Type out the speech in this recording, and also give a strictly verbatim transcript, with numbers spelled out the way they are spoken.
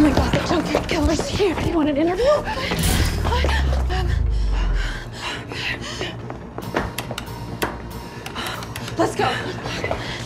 Oh my God, the junkyard killer's here. You want an interview? Let's go.